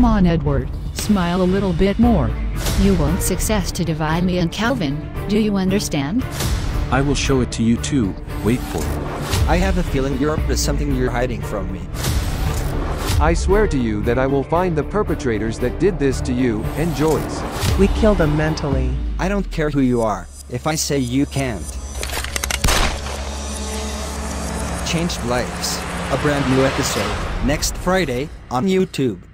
Come on, Edward, smile a little bit more. You want success to divide me and Calvin, do you understand? I will show it to you too, wait for it. I have a feeling you're up to something you're hiding from me. I swear to you that I will find the perpetrators that did this to you and Joyce. We killed them mentally. I don't care who you are, if I say you can't. Changed Lives, a brand new episode, next Friday, on YouTube.